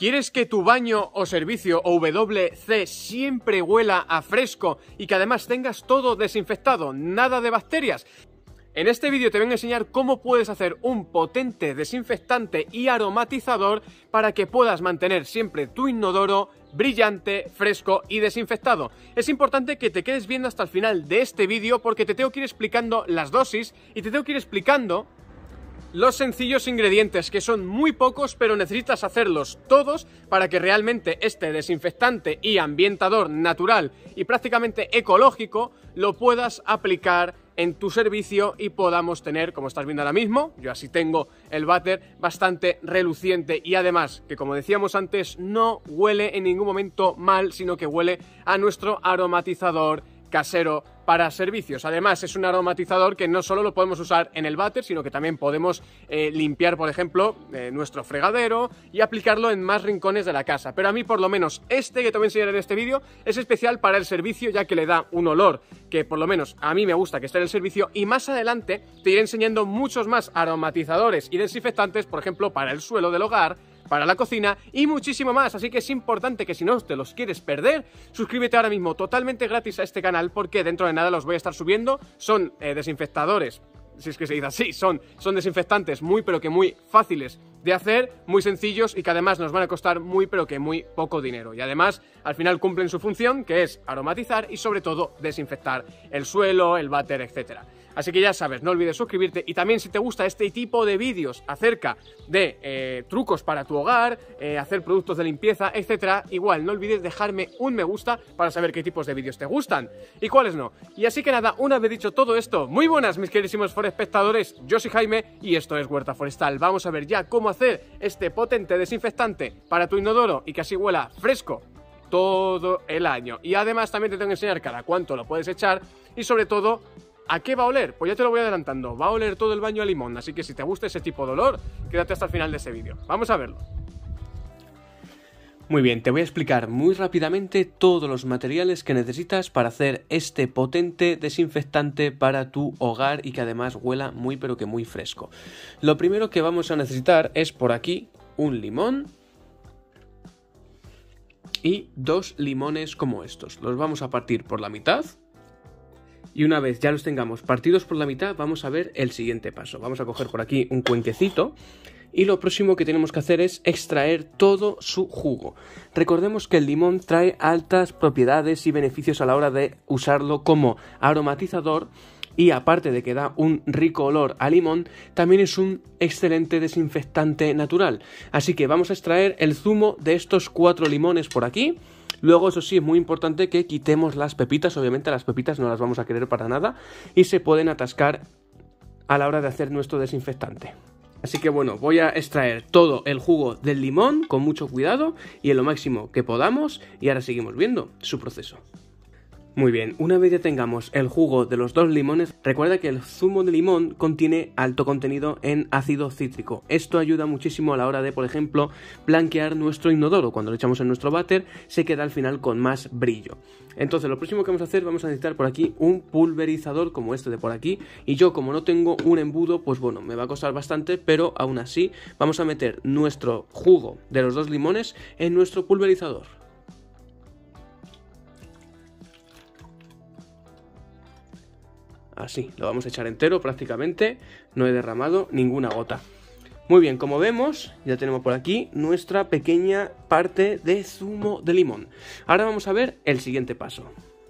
¿Quieres que tu baño o servicio o WC siempre huela a fresco y que además tengas todo desinfectado, nada de bacterias? En este vídeo te voy a enseñar cómo puedes hacer un potente desinfectante y aromatizador para que puedas mantener siempre tu inodoro brillante, fresco y desinfectado. Es importante que te quedes viendo hasta el final de este vídeo porque te tengo que ir explicando las dosis y te tengo que ir explicando los sencillos ingredientes, que son muy pocos, pero necesitas hacerlos todos para que realmente este desinfectante y ambientador natural y prácticamente ecológico lo puedas aplicar en tu servicio y podamos tener, como estás viendo ahora mismo, yo así tengo el váter bastante reluciente y además que, como decíamos antes, no huele en ningún momento mal, sino que huele a nuestro aromatizador casero para servicios. Además es un aromatizador que no solo lo podemos usar en el váter, sino que también podemos limpiar, por ejemplo, nuestro fregadero y aplicarlo en más rincones de la casa. Pero a mí, por lo menos, este que te voy a enseñar en este vídeo es especial para el servicio, ya que le da un olor que por lo menos a mí me gusta que esté en el servicio, y más adelante te iré enseñando muchos más aromatizadores y desinfectantes, por ejemplo, para el suelo del hogar, para la cocina y muchísimo más. Así que es importante que, si no te los quieres perder, suscríbete ahora mismo totalmente gratis a este canal, porque dentro de nada los voy a estar subiendo. Son desinfectadores, si es que se dice así, son desinfectantes muy pero que muy fáciles de hacer, muy sencillos y que además nos van a costar muy pero que muy poco dinero. Y además al final cumplen su función, que es aromatizar y sobre todo desinfectar el suelo, el váter, etcétera. Así que ya sabes, no olvides suscribirte, y también si te gusta este tipo de vídeos acerca de trucos para tu hogar, hacer productos de limpieza, etcétera, igual no olvides dejarme un me gusta para saber qué tipos de vídeos te gustan y cuáles no. Y así que nada, una vez dicho todo esto, muy buenas mis queridísimos forespectadores, yo soy Jaime y esto es Huerta Forestal. Vamos a ver ya cómo hacer este potente desinfectante para tu inodoro y que así huela fresco todo el año. Y además también te tengo que enseñar cada cuánto lo puedes echar y sobre todo ¿a qué va a oler? Pues ya te lo voy adelantando, va a oler todo el baño a limón, así que si te gusta ese tipo de olor, quédate hasta el final de este vídeo. Vamos a verlo. Muy bien, te voy a explicar muy rápidamente todos los materiales que necesitas para hacer este potente desinfectante para tu hogar y que además huela muy pero que muy fresco. Lo primero que vamos a necesitar es por aquí un limón y 2 limones como estos. Los vamos a partir por la mitad. Y una vez ya los tengamos partidos por la mitad, vamos a ver el siguiente paso. Vamos a coger por aquí un cuenquecito y lo próximo que tenemos que hacer es extraer todo su jugo. Recordemos que el limón trae altas propiedades y beneficios a la hora de usarlo como aromatizador, y aparte de que da un rico olor a limón, también es un excelente desinfectante natural. Así que vamos a extraer el zumo de estos 4 limones por aquí. Luego, eso sí, es muy importante que quitemos las pepitas. Obviamente las pepitas no las vamos a querer para nada y se pueden atascar a la hora de hacer nuestro desinfectante. Así que bueno, voy a extraer todo el jugo del limón con mucho cuidado y en lo máximo que podamos, y ahora seguimos viendo su proceso. Muy bien, una vez ya tengamos el jugo de los 2 limones, recuerda que el zumo de limón contiene alto contenido en ácido cítrico. Esto ayuda muchísimo a la hora de, por ejemplo, blanquear nuestro inodoro. Cuando lo echamos en nuestro váter, se queda al final con más brillo. Entonces, lo próximo que vamos a hacer, vamos a necesitar por aquí un pulverizador como este de por aquí. Y yo, como no tengo un embudo, pues bueno, me va a costar bastante, pero aún así vamos a meter nuestro jugo de los 2 limones en nuestro pulverizador. Así, lo vamos a echar entero prácticamente, no he derramado ninguna gota. Muy bien, como vemos, ya tenemos por aquí nuestra pequeña parte de zumo de limón. Ahora vamos a ver el siguiente paso.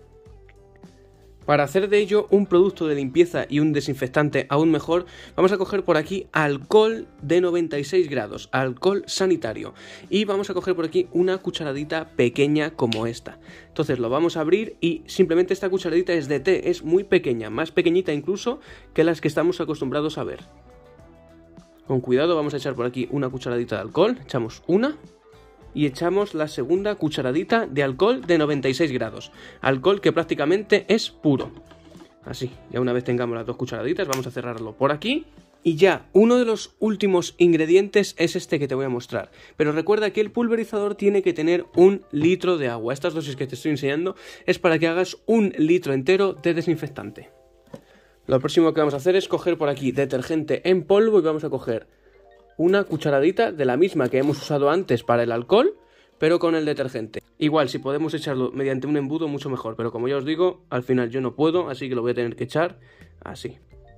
Para hacer de ello un producto de limpieza y un desinfectante aún mejor, vamos a coger por aquí alcohol de 96 grados, alcohol sanitario. Y vamos a coger por aquí una cucharadita pequeña como esta. Entonces lo vamos a abrir y simplemente esta cucharadita es de té, es muy pequeña, más pequeñita incluso que las que estamos acostumbrados a ver. Con cuidado vamos a echar por aquí una cucharadita de alcohol, echamos una. Y echamos la segunda cucharadita de alcohol de 96 grados. Alcohol que prácticamente es puro. Así, ya una vez tengamos las 2 cucharaditas, vamos a cerrarlo por aquí. Y ya, uno de los últimos ingredientes es este que te voy a mostrar. Pero recuerda que el pulverizador tiene que tener 1 litro de agua. Estas dosis que te estoy enseñando es para que hagas 1 litro entero de desinfectante. Lo próximo que vamos a hacer es coger por aquí detergente en polvo y vamos a coger una cucharadita de la misma que hemos usado antes para el alcohol, pero con el detergente. Igual, si podemos echarlo mediante un embudo, mucho mejor, pero como ya os digo, al final yo no puedo, así que lo voy a tener que echar así.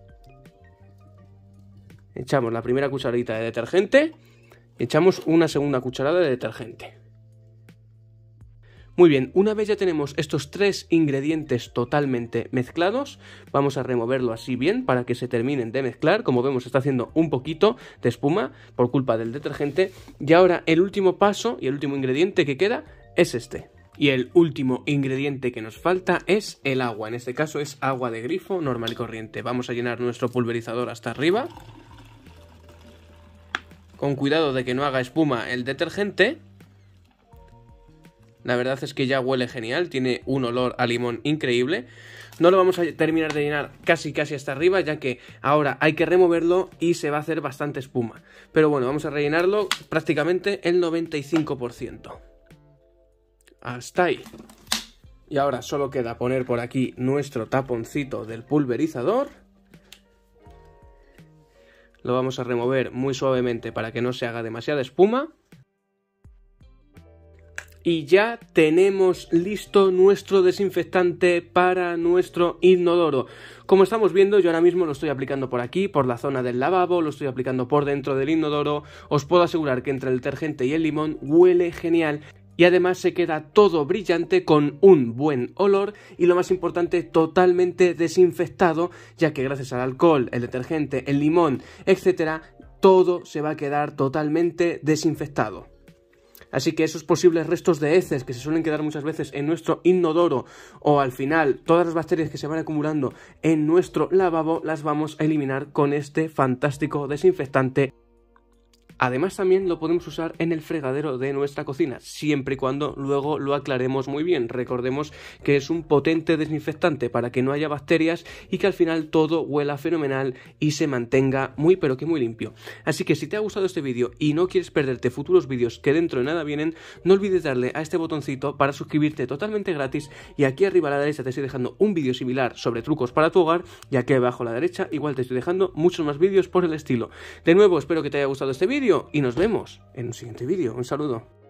Echamos la primera cucharadita de detergente y echamos una segunda cucharada de detergente. Muy bien, una vez ya tenemos estos 3 ingredientes totalmente mezclados, vamos a removerlo así bien para que se terminen de mezclar. Como vemos, está haciendo un poquito de espuma por culpa del detergente. Y ahora el último paso y el último ingrediente que queda es este. Y el último ingrediente que nos falta es el agua. En este caso es agua de grifo normal y corriente. Vamos a llenar nuestro pulverizador hasta arriba. Con cuidado de que no haga espuma el detergente. La verdad es que ya huele genial, tiene un olor a limón increíble. No lo vamos a terminar de llenar casi hasta arriba, ya que ahora hay que removerlo y se va a hacer bastante espuma. Pero bueno, vamos a rellenarlo prácticamente el 95%. Hasta ahí. Y ahora solo queda poner por aquí nuestro taponcito del pulverizador. Lo vamos a remover muy suavemente para que no se haga demasiada espuma. Y ya tenemos listo nuestro desinfectante para nuestro inodoro. Como estamos viendo, yo ahora mismo lo estoy aplicando por aquí, por la zona del lavabo, lo estoy aplicando por dentro del inodoro. Os puedo asegurar que entre el detergente y el limón huele genial. Y además se queda todo brillante con un buen olor y lo más importante, totalmente desinfectado, ya que gracias al alcohol, el detergente, el limón, etcétera, todo se va a quedar totalmente desinfectado. Así que esos posibles restos de heces que se suelen quedar muchas veces en nuestro inodoro o al final todas las bacterias que se van acumulando en nuestro lavabo las vamos a eliminar con este fantástico desinfectante. Además también lo podemos usar en el fregadero de nuestra cocina, siempre y cuando luego lo aclaremos muy bien. Recordemos que es un potente desinfectante para que no haya bacterias y que al final todo huela fenomenal y se mantenga muy pero que muy limpio. Así que si te ha gustado este vídeo y no quieres perderte futuros vídeos que dentro de nada vienen, no olvides darle a este botoncito para suscribirte totalmente gratis y aquí arriba a la derecha te estoy dejando un vídeo similar sobre trucos para tu hogar y aquí abajo a la derecha igual te estoy dejando muchos más vídeos por el estilo. De nuevo espero que te haya gustado este vídeo y nos vemos en un siguiente vídeo. Un saludo.